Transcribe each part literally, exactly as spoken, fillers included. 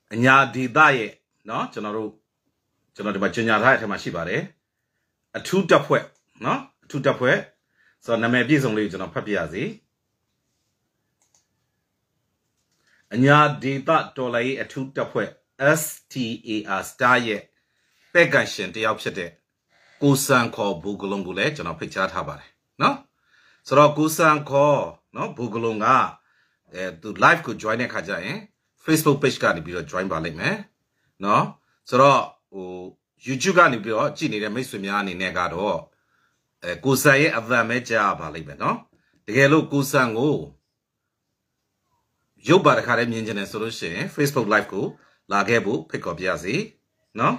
nhà đi đại nó cho nó ru cho nó đi mà chuyên nhà thái thì mà xí bà đấy a thu đập huệ nó thu đập huệ so nằm em biết xong rồi cho nó phát biểu gì nhà đi ta cho lấy a thu đập huệ S T A R star ye pegation thì học sẽ cú sang khó bù cái lông bù lệ cho nó phải trả thà bà đấy nó sau đó cú sang khó nó bù cái lông à tu live của join này khai ra Facebook page cái này bị join vào lên mẹ nó sau đó YouTube cái này bị chỉ này mấy số nhà này này cái đó cú sang ye other mấy trả vào lên mẹ nó thì cái lúc cú sang ngô YouTube cái này miễn chân solution Facebook live của là cái bộ pick up ya gì nó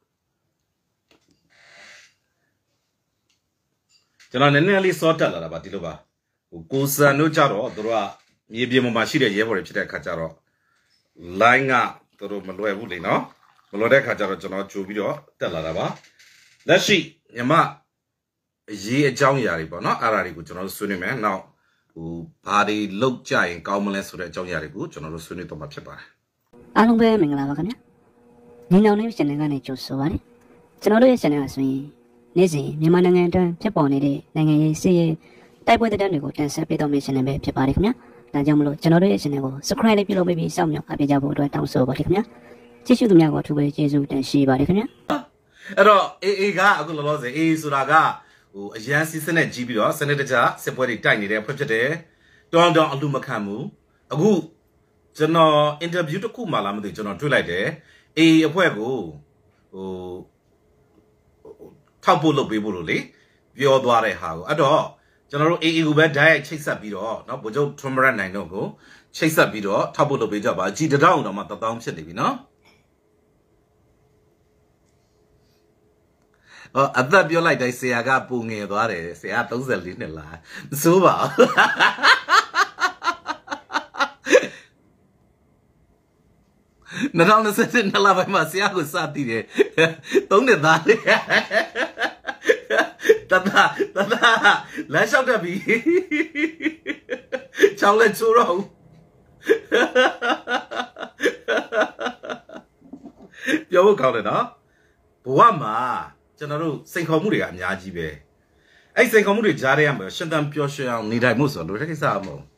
cho nên nên là sort là là bà đi đâu bà cú sang nó trả rồi tôi nhiều biếng mà xí để dễ vào để khát trả rồi lại ngã tôi mà lôi vui nó mà lôi để khát trả rồi cho nó chụp video trả là bà là gì nhưng mà gì trong nhà đi bà nó à đi của cho nó suy nghĩ mẹ nào bà đi lúc chạy cao mà lên suy nghĩ trong nhà đi của cho nó suy nghĩ tôi mà phải bà အားလုံးပဲမင်္ဂလာပါခင်ဗျာ။ညီနောင်လေး channel ကနေကြိုဆိုပါရစေ။ကျွန်တော်တို့ရဲ့ channel ဆိုရင်နေ့စဉ်မြန်မာနိုင်ငံအတွင်းဖြစ်ပေါ်နေတဲ့နိုင်ငံရေးစစ်ရေးတိုက်ပွဲသတင်းတွေကိုတင်ဆက်ပေးတော့မယ့် channel ပဲဖြစ်ပါတယ်ခင်ဗျာ။ဒါကြောင့်မလို့ကျွန်တော်တို့ရဲ့ channel ကို subscribe လေးပြုလုပ်ပြီးစောင့်မျှော်အားပေးကြဖို့အတွက်တောင်းဆိုပါတယ်ခင်ဗျာ။ကြည့်ရှုသူများကိုအထူးပဲကျေးဇူးတင်ရှိပါတယ်ခင်ဗျာ။အဲ့တော့ A A ကအခုလောလောဆယ် A A ဆိုတာကဟိုအရန်စီးစနစ်ကြီးပြီးတော့စနစ်တကျစစ်ပွဲတွေတိုက်နေတဲ့ဖွဲ့ဖြစ်တယ်။တောင်းတောင်းအလူမခံဘူး။အခုကျွန်တော် interview တစ်ခုမှလာမသိကျွန်တော်တွေ့လိုက်တယ်အေးအဖွဲ့ကိုဟိုထောက်ဖို့လုပ်ပေးဖို့လို့လေပြောသွားတဲ့ဟာကိုအဲ့တော့ကျွန်တော်တို့ A A ကိုပဲ direct ချိတ်ဆက်ပြီးတော့เนาะဗိုလ်ချုပ်ထွန်းမရတ်နိုင်တို့ကိုချိတ်ဆက်ပြီးတော့ထောက်ဖို့လုပ်ပေးကြပါကြည်တောင်းတော့မှတတောင်းဖြစ်နေပြီเนาะအော်အသက်ပြောလိုက်တိုင်းဆရာကပူငယ်သွားတယ်ဆရာသုံးဆယ်လေးနှစ်လားမစိုးပါနှစ်ထောင်နှစ်ဆယ်နှစ်လပိုင်းမှာဆရာကိုစတည်တယ်သုံးနှစ်သားလေးတတတတလမ်းလျှောက်တတ်ပြီချောင်းလက်ချိုးတော့ပြောဖို့ကောင်းတယ်နော်ဘဝမှာကျွန်တော်တို့စိန်ခေါ်မှုတွေကအများကြီးပဲအဲ့စိန်ခေါ်မှုတွေကြားထဲရမှာရှင်သန်ပျော်ရွှင်အောင်နေတိုင်းမို့ဆိုလို့တဲ့ကိစ္စအမဟုတ်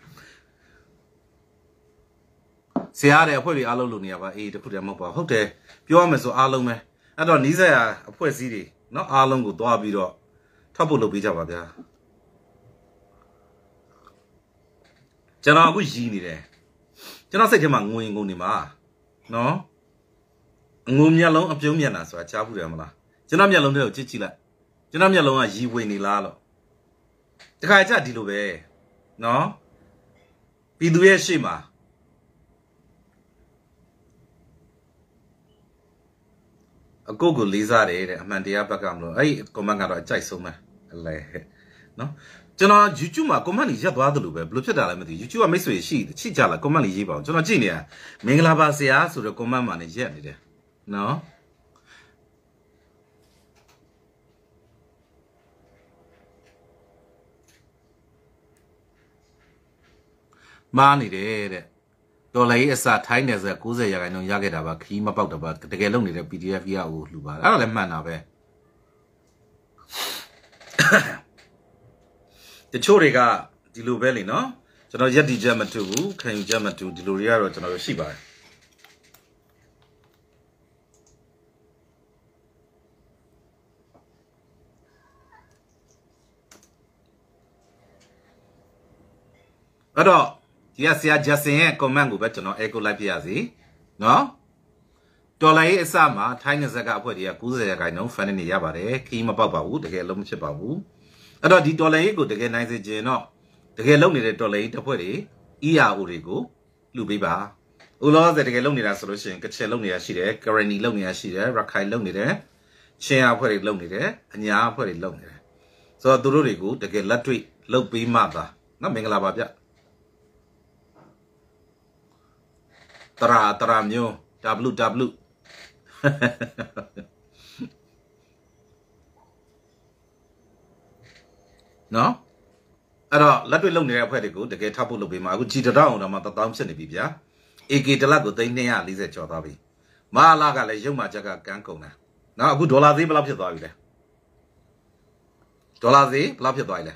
ဆရာတဲ့အဖွဲ့တွေအားလုံးလုပ်နေရပါအေးတခုတည်းမဟုတ်ပါဟုတ်တယ်ပြောရမယ်ဆိုအားလုံးပဲအဲ့တော့နီးစပ်ရအဖွဲ့အစည်းတွေเนาะအားလုံးကိုသွားပြီးတော့ထောက်ဖို့လုပ်ပေးကြပါဗျာကျွန်တော်အခုရည်နေတယ်ကျွန်တော်စိတ်ထဲမှာငွေငုံနေမှာเนาะငုံမျက်လုံးအပြုံးမျက်နှာဆိုတာကြားဘူးတယ်မလားကျွန်တော်မျက်လုံးထဲကိုကြည့်ကြည့်လိုက်ကျွန်တော်မျက်လုံးကရည်ဝင်နေလားလို့တခါကြဒီလိုပဲเนาะပြည်သူရဲ့ရှေ့မှာအကိုကိုလေးစားတယ်တဲ့အမှန်တရားဘက်ကမလို့အဲ့ဒီ comment ကတော့အကြိုက်ဆုံးပဲအလဲနော်ကျွန်တော် YouTube မှာ comment ကြီးရပ်သွားသလိုပဲဘယ်လိုဖြစ်တာလဲမသိဘူး YouTube ကမိတ်ဆွေရှိချိကြလား comment လေးရေးပါအောင်ကျွန်တော်ကြည့်နေရမင်္ဂလာပါဆရာဆိုတော့ comment မှာနေရက်နေတယ်နော်မားနေတယ်တဲ့တော်လေးအစားထိုင်းနေဆို၉၀ရာခိုင်နှုန်းရခဲ့တာပါခီးမပေါက်တော့ပါတကယ်လုံနေတဲ့ P D F ကြီးကိုလှူပါအဲ့ဒါလည်းမှန်တာပဲတချို့တွေကဒီလိုပဲလေနော်ကျွန်တော်ရက်တီချက်မတူဘူးခံယူချက်မတူဒီလိုတွေကတော့ကျွန်တော်တို့ရှိပါတယ်အဲ့တော့ဒီကဆရာဂျက်ဆင်ရဲ့ comment ကိုပဲကျွန်တော် echo လိုက်ပြရစီနော်တော်လိုင်းရဲ့အစမှာထိုင်းငဇက်ကအဖွဲ့တွေက၉၀ရာခိုင်နှုန်း fan နေရပါတယ်ခီးမပေါက်ပါဘူးတကယ်လုံးမဖြစ်ပါဘူးအဲ့တော့ဒီတော်လိုင်းကိုတကယ်နိုင်စေခြင်းတော့တကယ်လုံနေတဲ့တော်လိုင်းတစ်ဖွဲ့တွေ E R O တွေကိုလှူပေးပါဦးလောဆယ်တကယ်လုံနေတာဆိုလို့ရှိရင်ကချင်လုံနေတာရှိတယ်ကရနီလုံနေတာရှိတယ်ရခိုင်လုံနေတယ်ချင်းအဖွဲ့တွေလုံနေတယ်အညာအဖွဲ့တွေလုံနေတယ်ဆိုတော့သူတို့တွေကိုတကယ်လက်တွေ့လုပ်ပေးမှသာနော်မင်္ဂလာပါဗျတရာတရာမျိုး W W နော်အဲ့တော့လက်တွေ့လုံနေတဲ့အဖွဲ့တွေကိုတကယ်ထောက်ဖို့လုပ်ပေးမှာအခုကြည်တောင်းအောင်တော့မှတတောင်းဖြစ်နေပြီဗျာ A K တလက်ကိုသိန်းtwo hundred fortyကျော်သွားပြီမဟာလာကလည်းရုပ်မှချက်ကကန်းကုန်တာနော်အခုဒေါ်လာဈေးဘယ်လောက်ဖြစ်သွားပြီလဲဒေါ်လာဈေးဘယ်လောက်ဖြစ်သွားပြီလဲ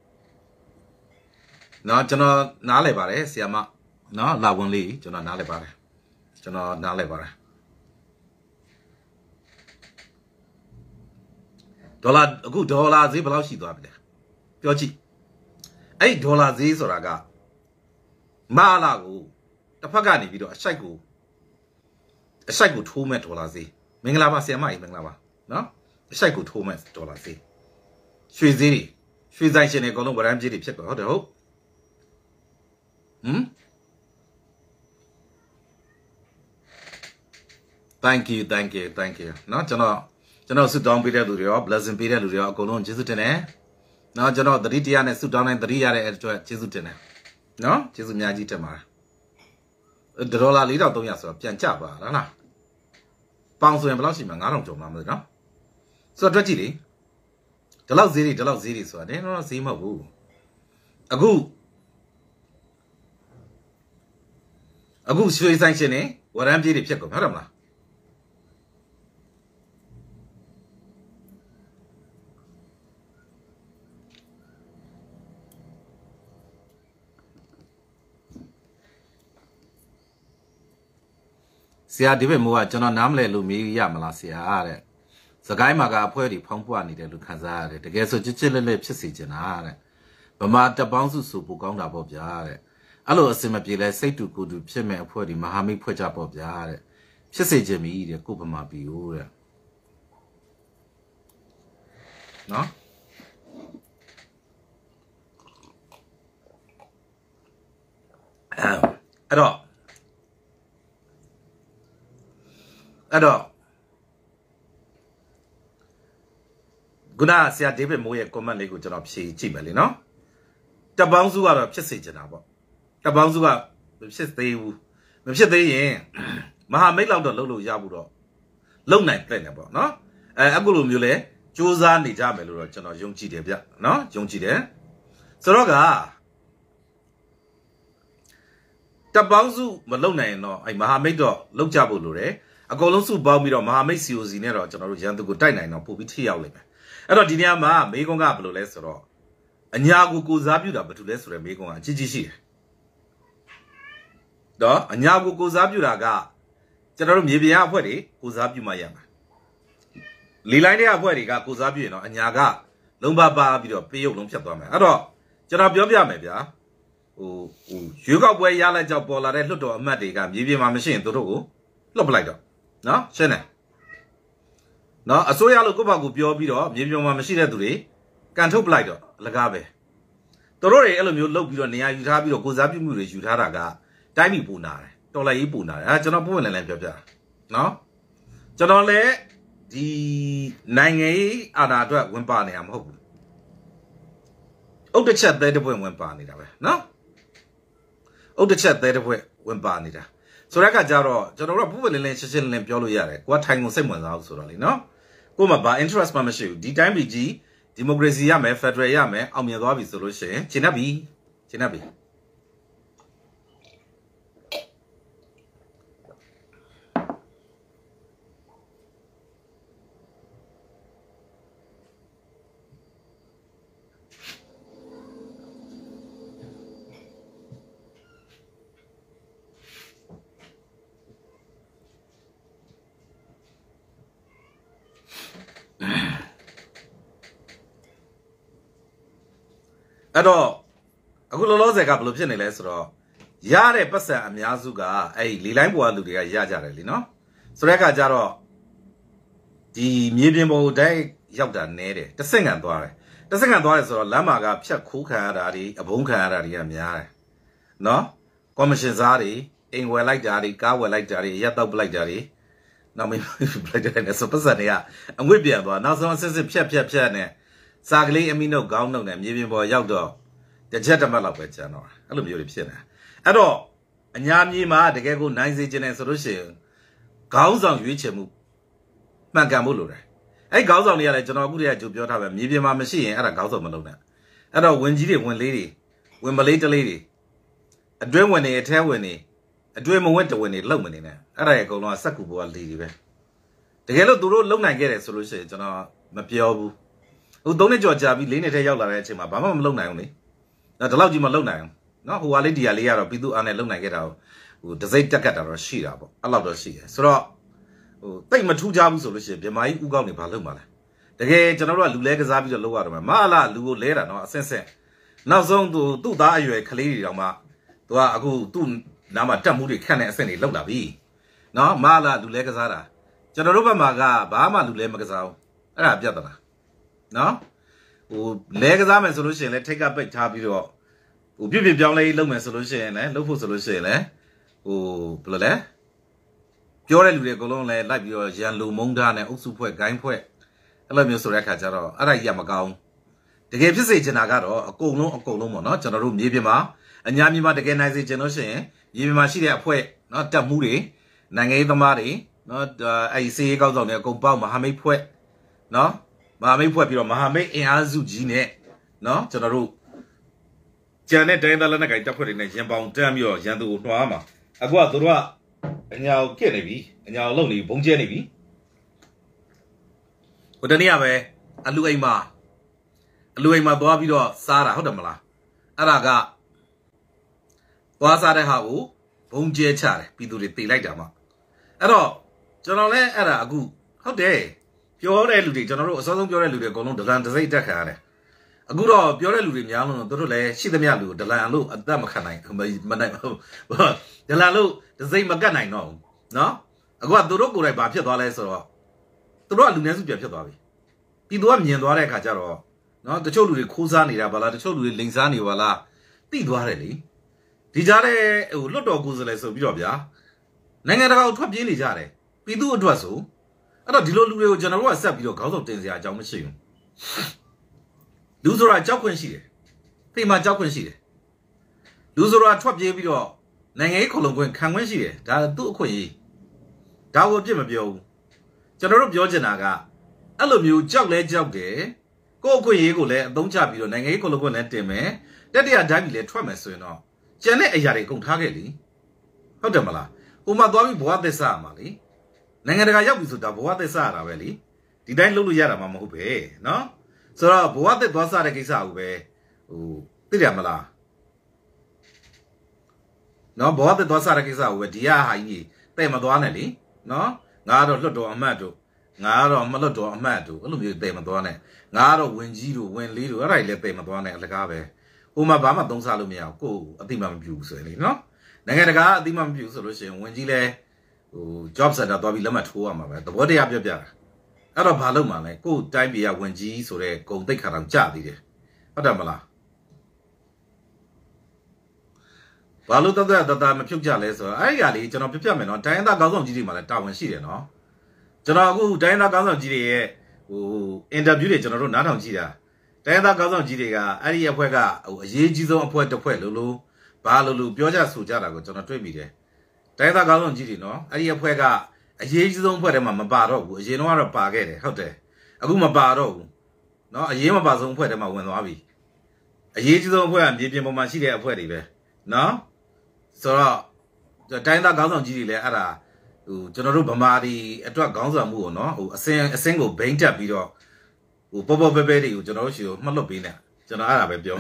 နော်ကျွန်တော်နားလည်ပါတယ်ဆီယမနော်လာဝင်လေးကျွန်တော်နားလည်ပါတယ်ကျွန်တော်နားလည်ပါတယ်ဒေါ်လာအခုဒေါ်လာဈေးဘယ်လောက်ရှိသွားပြီလဲပြောကြည့်အဲ့ဒေါ်လာဈေးဆိုတာကမဟာလာကိုတစ်ဖက်ကနေပြီးတော့အဆိုင်ကိုအဆိုင်ကိုထိုးမဲ့ဒေါ်လာဈေးမင်္ဂလာပါဆီယမကြီးမင်္ဂလာပါနော်အဆိုင်ကိုထိုးမဲ့ဒေါ်လာဈေးရွှေဈေးတွေရွှေဆိုင်ရှင်တွေအကုန်လုံးဗရမ်းကြီးတွေဖြစ်သွားဟုတ်တယ်ဟုတ်ဟမ် thank you thank you thank you နော်ကျွန်တော်ကျွန်တော်ဆုတောင်းပေးတဲ့လူတွေရော blessing ပေးတဲ့လူတွေရောအကုန်လုံးကျေးဇူးတင်တယ်နော်ကျွန်တော်သတိတရားနဲ့ဆုတောင်းတိုင်းသတိရတဲ့အတွက်ကျေးဇူးတင်တယ်နော်ကျေးဇူးအများကြီးတင်ပါတယ်ဒေါ်လာfour thousand three hundredဆိုတော့ပြန်ကျပါလားလားပေါင်ဆိုရင်ဘယ်လောက်ရှိမှာfive thousandကျော်မှာမသိနော်ဆိုတော့တွက်ကြည့်လေဒီလောက်ဈေးတွေဒီလောက်ဈေးတွေဆိုတာလည်းတော့ဈေးမဟုတ်ဘူးအခုအခုရွှေဆိုင်ရှင်နေဝရမ်းပြေးတွေဖြစ်ကုန်ဟုတ်တယ်မလားဆရာဒီဘက်မိုးကကျွန်တော်နားမလဲလို့မေးရမလားဆရာတဲ့စကိုင်းမှာကအဖွဲတွေဖောင်းပွားနေတယ်လို့ခံစားရတယ်တကယ်ဆိုချစ်ချစ်လက်လက်ဖြစ်စီချင်တာတဲ့ဗမာတပ်ပေါင်းစုဆိုပိုကောင်းတာပေါ့ဗျာတဲ့အဲ့လိုအစင်မပြေလဲစိတ်တူကိုယ်တူဖြစ်မဲ့အဖွဲတွေမဟာမိတ်ဖွဲ့ကြပေါ့ဗျာတဲ့ဖြစ်စေချင်ပြီတဲ့ကိုဗမာပြည်ကိုတဲ့နော်အဲ့တော့အဲ့တော့ခုနဆရာဒေးဗစ်မိုးရဲ့ comment လေးကိုကျွန်တော်ဖြေကြည့်မယ်လေနော်တပ်ပေါင်းစုကတော့ဖြစ်စေချင်တာပေါ့တပ်ပေါင်းစုကမဖြစ်သေးဘူးမဖြစ်သေးရင်မဟာမိတ်လောက်တော့လှုပ်လို့ရဘူးတော့လုံနိုင်ပြည့်နေပေါ့နော်အဲအခုလိုမျိုးလဲစူးစမ်းနေကြမယ်လို့တော့ကျွန်တော်ယုံကြည်တယ်ဗျနော်ယုံကြည်တယ်ဆိုတော့ကတပ်ပေါင်းစုမလုံနိုင်ရင်တော့အဲမဟာမိတ်တော့လှုပ်ကြဖို့လိုတယ်အကုန်လုံးစုပေါင်းပြီးတော့မဟာမိတ် C O C နဲ့တော့ကျွန်တော်တို့ရန်သူကိုတိုက်နိုင်တော့ပို့ပြီးထိရောက်လိမ့်မယ်အဲ့တော့ဒီနေရာမှာမေကွန်ကဘယ်လိုလဲဆိုတော့အညာကိုကိုစားပြုတာဘာတူလဲဆိုရယ်မေကွန်ကအကြီးကြီးရှိတယ်တော့အညာကိုကိုစားပြုတာကကျွန်တော်တို့မြေပြင်အဖွဲ့တွေကိုစားပြုမှရမှာလီလိုင်းတဲ့အဖွဲ့တွေကကိုစားပြုရင်တော့အညာကလုံးပါပါပြီးတော့ပေးရုပ်လုံးဖြတ်သွားမယ်အဲ့တော့ကျွန်တော်ပြောပြမယ်ဗျာဟိုဟိုရွေးကောက်ပွဲရလိုက်ကြောက်ပေါ်လာတဲ့လွှတ်တော်အမတ်တွေကမြေပြင်မှာမရှိရင်တို့တို့ကိုလွှတ်ပလိုက်တော့နော်ရှင်းတယ်နော်အစိုးရလို့ကိုယ့်ဘာကိုပြောပြီးတော့မြေပြင်မှာမရှိတဲ့သူတွေကန်ထုတ်ပလိုက်တော့အလကားပဲတို့တို့တွေအဲ့လိုမျိုးလုပ်ပြီးတော့နေရာယူထားပြီးတော့ကိုစားပြုမှုတွေယူထားတာကတိုင်းပြည်ပူနာတယ်တော်လိုက်ရေးပူနာတယ်အဲကျွန်တော်ပုံမှန်လည်းလည်းပြောပြတာနော်ကျွန်တော်လည်းဒီနိုင်ငံရေးအာဏာအတွက်ဝင်ပါနေတာမဟုတ်ဘူးအုတ်တစ်ချက်သေးတဲ့ဘွဲ့ဝင်ပါနေတာပဲနော်အုတ်တစ်ချက်သေးတဲ့ဘွဲ့ဝင်ပါနေတာဆိုတဲ့အခါကျတော့ကျွန်တော်တို့ကပုံမှန်လည်းလည်းရှင်းရှင်းလင်းလင်းပြောလို့ရတယ်ကိုကထိုင်ကိုစိတ်ဝင်စားအောင်ဆိုတော့လေနော်ကိုမှဘာ interest မှမရှိဘူးဒီတိုင်းပြည်ကြီးဒီမိုကရေစီရမယ်ဖက်ဒရယ်ရမယ်အောင်မြင်သွားပြီဆိုလို့ရှိရင်ရှင်းနေပြီရှင်းနေပြီအဲ့တော့အခုလောလောဆယ်ကဘယ်လိုဖြစ်နေလဲဆိုတော့ရတဲ့ပတ်စံအများစုကအဲ့လီလိုင်းပေါ်ကလူတွေကရကြတယ်လीနော်ဆိုတဲ့အခါကျတော့ဒီမြေပြင်ပေါ်တိုင်းရောက်တာနဲတယ်တစ်စက္ကန့်သွားတယ်တစ်စက္ကန့်သွားတယ်ဆိုတော့လမ်းမှာကဖြတ်ခိုးခံရတာတွေအဘုံခံရတာတွေကများတယ်နော်ကော်မရှင်စားတွေအိမ်ဝယ်လိုက်တာတွေကားဝယ်လိုက်တာတွေရက်တော့ပလိုက်တာတွေနောက်မင်းပလိုက်တယ်ဆိုပတ်စံတွေကအငွေ့ပြန်သွားနောက်ဆုံးအစစ်စစ်ဖြတ်ဖြတ်ဖြတ်နဲ့စာကလေးအမိနှုတ်ခေါင်းနှုတ်နဲ့မြေပြင်ပေါ်ရောက်တော့တစ်ချက်တစ်မှတ်လောက်ပဲကျန်တော့အဲ့လိုမျိုးတွေဖြစ်နေအဲ့တော့အညာမြေမှာတကယ်ကိုနိုင်စေခြင်းနဲ့ဆိုလို့ရှိရင်ခေါင်းဆောင်ရွေးချယ်မှုမှန်ကန်ဖို့လိုတယ်အဲ့ခေါင်းဆောင်တွေကလည်းကျွန်တော်အခုတည်းကကြိုပြောထားပဲမြေပြင်မှာမရှိရင်အဲ့ဒါခေါင်းဆောင်မလုပ်နဲ့အဲ့တော့ဝင်ကြီးတွေဝင်လေးတွေဝင်မလေးတလေးတွေအတွင်းဝင်တွေအထဲဝင်တွေ a dream went away in Loman in it. I go on a sacubo lady. The yellow duro look like get a solution, Mapio. Who don't enjoy Jabi, lean at a yellow at him, Abama alone only. Not allowed you alone now. No, who are lady Alia or Pidu and alone I get out. Who does a takata or she up. I love the she. So, take my two jobs solution, my Ugani Paluma. The gay general Lulegas Abi the lower Mala, Lugo later, no sense. Now, zone to do die you a clear Yama. To a good two Nama Tamuri can send it look at me. No, Mala Lulegazara. General Maga, Bama Lule Magazao. Ah, Jadana. No? Who Legazam and solution, let take up a tabio. Who be Jonley Lumen solution, eh? Local solution, eh? Who Blole? Pure Lulegolone, like your Jan Lu Mondan and Usupo Game Poet. I love you so recajaro. Ara Yamagao. The game is a Janagaro, a Colo, a Colomo, not General Yibima, and Yamima the Genizing Genotion, Yimima Shia Poet, not Tamuri, Nange the Mari, not I see goes on a compound Mahame Poet. No? Mahame Poet, your Mahame, and Azu Gine. No? General Janet and the Lanaga put in a jambon term your Jandu Noama. Agua Dura, and now Kennedy, and now lonely Bongenevi. But anyway, a Luema. Louis my Bobby or Sarah Hodamala. Araga was at a how, Bonje Char, Pidurity like Dama. At all, General Era Goo, how day? Pure Eludi, General, Southern Pure Eludi, Golon, the land to say Dakar. A good old Pure Eludi, Yano, Dorole, Shidamialu, the Lalu, at Damakanai, the Lalu, the same Maganai, no. No? I got the Rogo by Pia dollars or the Rolluness of Pia Bobby. Piduam Yandore Cajaro. No, the children Kuzani Rabala, the children Linsani Wala, Tiduarelli. Tijare, Lodo Guzeles of Jobia. Nangara to Billy Jare. Pidu Dwasu. I don't do general accept your cause of things I jump machine. Luzora Jokwinshi. Pay my Jokwinshi. Luzora Trap Jabio. Nange Colombo can win she. That do quay. That will Jim of you. General Georgianaga. I love you, Joglet Jogday. Go go ye go let don't chap you and a cologo net me. That they are dying let Thomas, you know. Janet a yari con targetly. How demala? Uma do we boat the Samali? Nangaraga is to what the Sara Valley. Did I lulu yara mamma obey? No? So what the Dosara Gisa obey? Oh, Tiramala. No, boat the Dosara Gisa with Dia Hai, Temaduanelli. No? Nado Lodo Amado. Naro Malato Amado, Olumia de Madone. Naro when Gido when little, I let them Madone at the Gabe. Uma Bama don't salumia, go a dimam views, no? Nangaraga, dimam views solution when Gile jobs at a Dobby Lama to Ama, the body of your jar. Out of Paloma, go time be a when G so they go take her on Charlie. Adamala. Baluta that I'm a pugiless, I got it, and a pupilman on time that goes on Gima, Town she, no? General Diana Gazon G. who interviewed General Naton Gira. Diana Gazon Giga, Aria Puega, Yejizo and Puerto Puelu, Balulu, Bioja Sujara, go to a tribute. Diana Gazon Giri, no? Aria Puega, a Yejizo Puerma Baro, Genoa Pagere, Hote, Aguma Baro, no, a Yema Bazon Puerma when Wabi. A Yejizo Puerm, Jim Machilia Pueribe, no? So, the Diana Gazon Giri, Ara. General Bamadi, a drug Gonza no, a single painter video, who Bobo Baby, who General Malopina, General Arabio.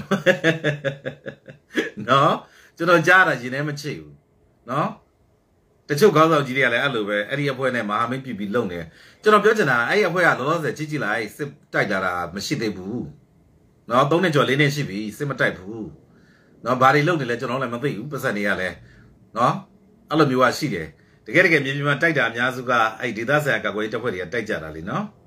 No, General Jara, you never chill. No, the two girls of Gilia Aluve, Eddie Appointment, Mahamid be lonely. General Bjorna, I have where lost the Gigi like, Sip Tigara, Machine Boo. No, don't enjoy Lene Shibi, Sima type who. Nobody lonely, let General Mabi, Pasaniale. No, I love you, I see it. The getting a maybe my tight Yazuga, I did that. I got to put a tight, no?